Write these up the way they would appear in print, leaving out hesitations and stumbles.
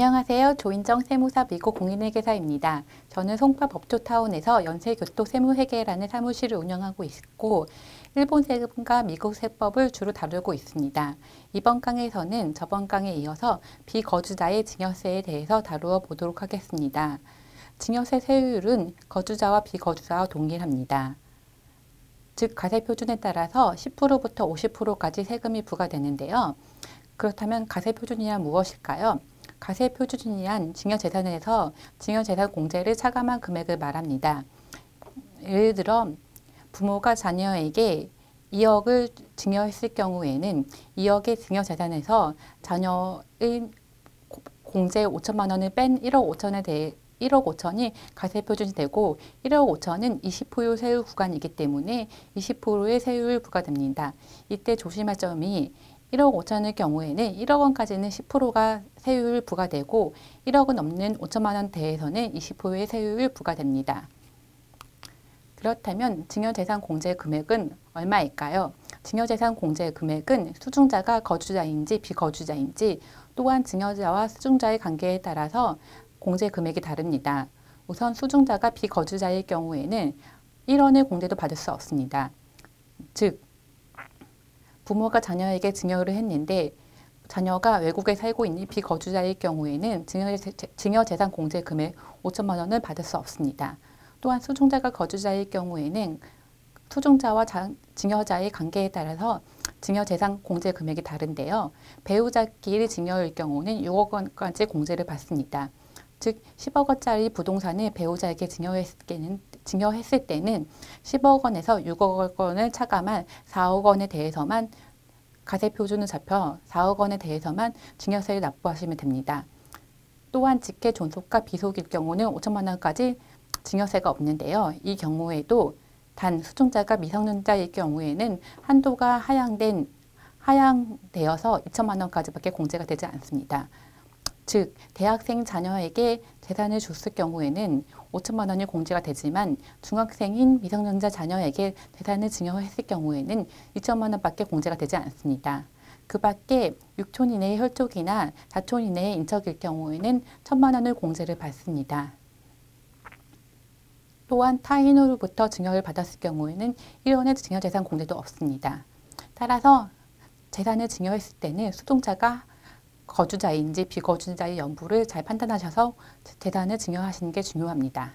안녕하세요. 조인정 세무사 미국 공인회계사입니다. 저는 송파 법조타운에서 연세교토세무회계라는 사무실을 운영하고 있고 일본 세금과 미국 세법을 주로 다루고 있습니다. 이번 강의에서는 저번 강의에 이어서 비거주자의 증여세에 대해서 다루어 보도록 하겠습니다. 증여세 세율은 거주자와 비거주자와 동일합니다. 즉 가세표준에 따라서 10%부터 50%까지 세금이 부과되는데요. 그렇다면 가세표준이란 무엇일까요? 가세표준이란 증여재산에서 증여재산 공제를 차감한 금액을 말합니다. 예를 들어 부모가 자녀에게 2억을 증여했을 경우에는 2억의 증여재산에서 자녀의 공제 5천만 원을 뺀 1억 5천에 대해 1억 5천이 가세표준이 되고 1억 5천은 20% 세율 구간이기 때문에 20%의 세율을 부과됩니다. 이때 조심할 점이 1억 5천의 경우에는 1억 원까지는 10%가 세율 부과되고 1억은 넘는 5천만 원 대에서는 20%의 세율을 부과됩니다. 그렇다면 증여재산 공제 금액은 얼마일까요? 증여재산 공제 금액은 수증자가 거주자인지 비거주자인지 또한 증여자와 수증자의 관계에 따라서 공제 금액이 다릅니다. 우선 수증자가 비거주자일 경우에는 1원의 공제도 받을 수 없습니다. 즉 부모가 자녀에게 증여를 했는데 자녀가 외국에 살고 있는 비거주자일 경우에는 증여재산 공제 금액 5천만 원을 받을 수 없습니다. 또한 수증자가 거주자일 경우에는 수증자와 증여자의 관계에 따라서 증여재산 공제 금액이 다른데요. 배우자끼리 증여일 경우는 6억 원까지 공제를 받습니다. 즉 10억 원짜리 부동산을 배우자에게 증여했을 때는 10억 원에서 6억 원을 차감한 4억 원에 대해서만 가세표준을 잡혀 4억 원에 대해서만 증여세를 납부하시면 됩니다. 또한 직계 존속과 비속일 경우는 5천만 원까지 증여세가 없는데요. 이 경우에도 단 수증자가 미성년자일 경우에는 한도가 하향되어서 2천만 원까지밖에 공제가 되지 않습니다. 즉 대학생 자녀에게 재산을 줬을 경우에는 5천만 원이 공제가 되지만 중학생인 미성년자 자녀에게 재산을 증여했을 경우에는 2천만 원밖에 공제가 되지 않습니다. 그 밖에 6촌 이내의 혈족이나 4촌 이내의 인척일 경우에는 1천만 원을 공제를 받습니다. 또한 타인으로부터 증여를 받았을 경우에는 1원의 증여재산 공제도 없습니다. 따라서 재산을 증여했을 때는 수증자가 거주자인지 비거주자의 연부를 잘 판단하셔서 재산을 증여하시는 게 중요합니다.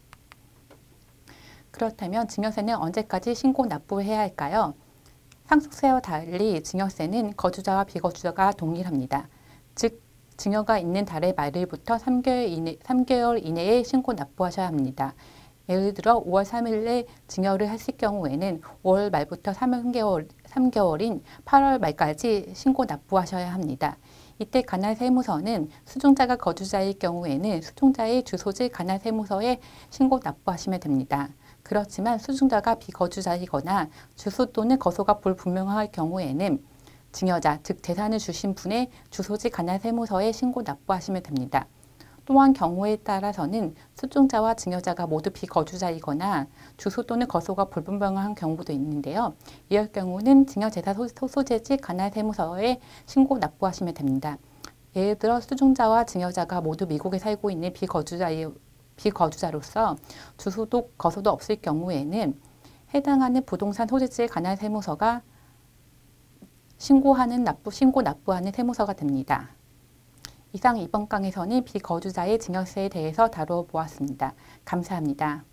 그렇다면 증여세는 언제까지 신고 납부해야 할까요? 상속세와 달리 증여세는 거주자와 비거주자가 동일합니다. 즉 증여가 있는 달의 말일부터 3개월 이내에 신고 납부하셔야 합니다. 예를 들어 5월 3일에 증여를 했을 경우에는 5월 말부터 3개월인 8월 말까지 신고 납부하셔야 합니다. 이때 관할세무서는 수증자가 거주자일 경우에는 수증자의 주소지 관할세무서에 신고 납부하시면 됩니다. 그렇지만 수증자가 비거주자이거나 주소 또는 거소가 불분명할 경우에는 증여자, 즉 재산을 주신 분의 주소지 관할세무서에 신고 납부하시면 됩니다. 또한 경우에 따라서는 수증자와 증여자가 모두 비거주자이거나 주소 또는 거소가 불분명한 경우도 있는데요. 이럴 경우는 증여재산 소재지 관할세무서에 신고 납부하시면 됩니다. 예를 들어 수증자와 증여자가 모두 미국에 살고 있는 비거주자로서 주소도 거소도 없을 경우에는 해당하는 부동산 소재지의 관할세무서가 신고 납부하는 세무서가 됩니다. 이상 이번 강에서는 비거주자의 증여세에 대해서 다루어 보았습니다. 감사합니다.